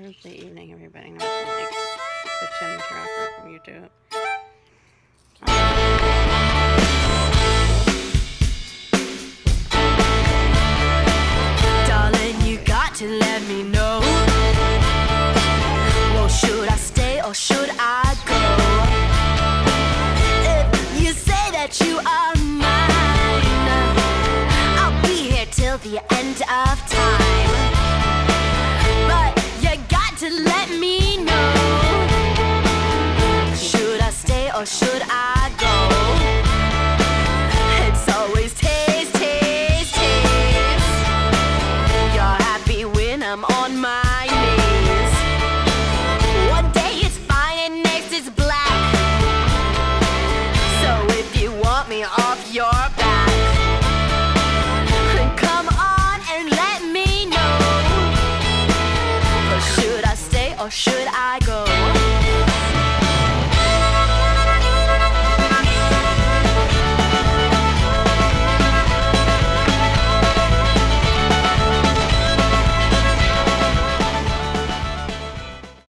Thursday evening, everybody. I'm watching like the Tim Tracker from YouTube. Darling, you got to let me know. Well, should I stay or should I go? If you say that you are mine, I'll be here till the end of time. But you got to let me know. Should I stay or should I go? It's always taste, taste, taste. You're happy when I'm on my knees. One day it's fine and next it's black. So if you want me off your back, come on and let me know. Or should I stay or should I go?